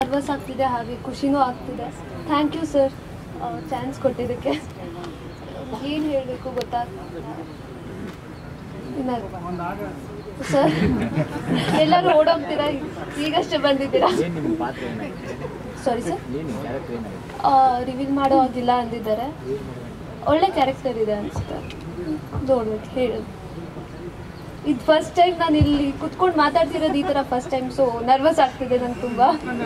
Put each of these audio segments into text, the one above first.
Nervous ಆಗ್ತಿದೆ ಹಾಗೆ ಖುಷಿನೂ ಆಗ್ತಿದೆ. ಥ್ಯಾಂಕ್ ಯು ಸರ್ ಚಾನ್ಸ್ ಕೊಟ್ಟಿದ್ದಕ್ಕೆ. ಏನು ಹೇಳಬೇಕು ಗೊತ್ತಾಗ್ತಿಲ್ಲ ಸರ್. ಎಲ್ಲರೂ ಓಡೋಗ್ತೀರಾ, ಈಗಷ್ಟೇ ಬಂದಿದ್ದೀರಾ. ಸಾರಿ ಸರ್, ರಿವೀಲ್ ಮಾಡೋ ಆಗಿಲ್ಲ ಅಂದಿದ್ದಾರೆ. ಒಳ್ಳೆ ಕ್ಯಾರೆಕ್ಟರ್ ಇದೆ ಅನಿಸುತ್ತೆ, ನೋಡ್ಬೇಕು ಹೇಳೋದು. ಇದು ಫಸ್ಟ್ ಟೈಮ್ ನಾನು ಇಲ್ಲಿ ಕುತ್ಕೊಂಡು ಮಾತಾಡ್ತಿರೋದು ಈ ಥರ ಫಸ್ಟ್ ಟೈಮ್. ಸೊ ನರ್ವಸ್ ಆಗ್ತಿದೆ ನಂಗೆ ತುಂಬ.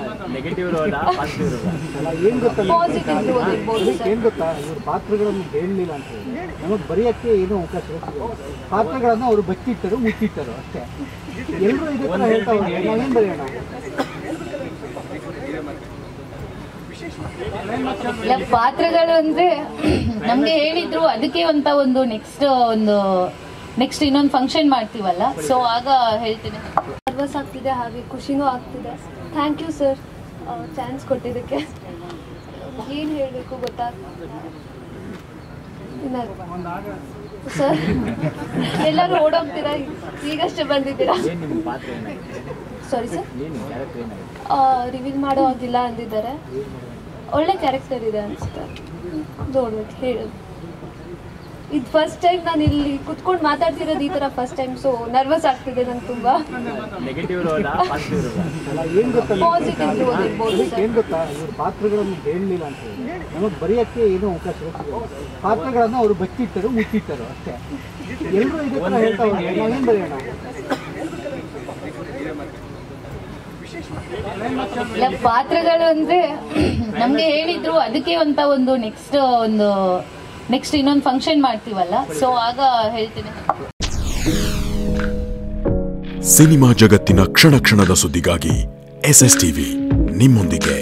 ಪಾಸಿಟಿವ್ ಓದಿರ್ಬೋದು ಸರ್. ಏನು ಗೊತ್ತಾ, ಇವ್ರ ಪಾತ್ರಗಳನ್ನು ಹೇಳಲಿಲ್ಲ ಅಂತ ಹೇಳಿ ನಮಗೆ ಬರೆಯೋಕ್ಕೆ ಏನೋ ಅವಕಾಶ ಸಿಗುತ್ತೆ. ಪಾತ್ರಗಳನ್ನು ಅವರು ಬಚ್ಚಿಟ್ಟರು ಮುಚ್ಚಿಟ್ಟರು ಅಷ್ಟೇ. ಎಲ್ಲರೂ ಇದೇ ಥರ ಹೇಳ್ತಾ ಹೋಗಿ ನಾವೇನು ಬರೆಯೋಣ. ಪಾತ್ರಗಳು ಅಂದರೆ ನಮಗೆ ಹೇಳಿದ್ರು, ಅದಕ್ಕೆ ಅಂತ ಒಂದು ನೆಕ್ಸ್ಟ್ ಇನ್ನೊಂದು ಫಂಕ್ಷನ್ ಮಾಡ್ತೀವಲ್ಲ, ಸೊ ಆಗ ಹೇಳ್ತೀನಿ. ನರ್ವಸ್ ಆಗ್ತಿದೆ ಹಾಗೆ ಖುಷಿನೂ ಆಗ್ತಿದೆ. ಥ್ಯಾಂಕ್ ಯು ಸರ್ ಚಾನ್ಸ್ ಕೊಟ್ಟಿದ್ದಕ್ಕೆ. ಏನು ಹೇಳಬೇಕು ಗೊತ್ತಾಗ್ತಿಲ್ಲ ಸರ್. ಎಲ್ಲರೂ ಓಡೋಗ್ತೀರಾ, ಈಗಷ್ಟೇ ಬಂದಿದ್ದೀರಾ. ಸಾರಿ ಸರ್, ರಿವೀಲ್ ಮಾಡೋ ಆಗಿಲ್ಲ ಅಂದಿದ್ದಾರೆ. ಒಳ್ಳೆ ಕ್ಯಾರೆಕ್ಟರ್ ಇದೆ ಅನಿಸುತ್ತೆ, ನೋಡ್ಬೇಕು ಹೇಳೋದು. ಇದು ಫಸ್ಟ್ ಟೈಮ್ ನಾನು ಇಲ್ಲಿ ಕುತ್ಕೊಂಡು ಮಾತಾಡ್ತಿರೋದು ಈ ಥರ ಫಸ್ಟ್ ಟೈಮ್. ಸೊ ನರ್ವಸ್ ಆಗ್ತಿದೆ ನಂಗೆ ತುಂಬ. ಪಾಸಿಟಿವ್ ಓದಿರ್ಬೋದು ಸರ್. ಏನು ಗೊತ್ತಾ, ಇವ್ರ ಪಾತ್ರಗಳನ್ನು ಹೇಳಲಿಲ್ಲ ಅಂತ ಹೇಳಿ ನಮಗೆ ಬರೆಯೋಕ್ಕೆ ಏನೋ ಅವಕಾಶ ಸಿಗುತ್ತೆ. ಪಾತ್ರಗಳನ್ನು ಅವರು ಬಚ್ಚಿಟ್ಟರು ಮುಚ್ಚಿಟ್ಟರು ಅಷ್ಟೇ. ಎಲ್ಲರೂ ಇದೇ ಥರ ಹೇಳ್ತಾ ಹೋಗಿ ನಾವೇನು ಬರೆಯೋಣ. ಪಾತ್ರಗಳು ಅಂದರೆ ನಮಗೆ ಹೇಳಿದ್ರು, ಅದಕ್ಕೆ ಅಂತ ಒಂದು ನೆಕ್ಸ್ಟ್ ಇನ್ನೊಂದು ಫಂಕ್ಷನ್ ಮಾಡ್ತೀವಲ್ಲ, ಸೊ ಆಗ ಹೇಳ್ತೀನಿ. ಸಿನಿಮಾ ಜಗತ್ತಿನ ಕ್ಷಣ ಕ್ಷಣದ ಸುದ್ದಿಗಾಗಿ SStv ನಿಮ್ಮೊಂದಿಗೆ.